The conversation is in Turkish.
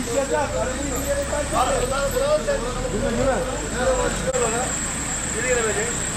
Sıcak. Arabayı bir yere kaçırdı. Değil mi? Nereye gidecek?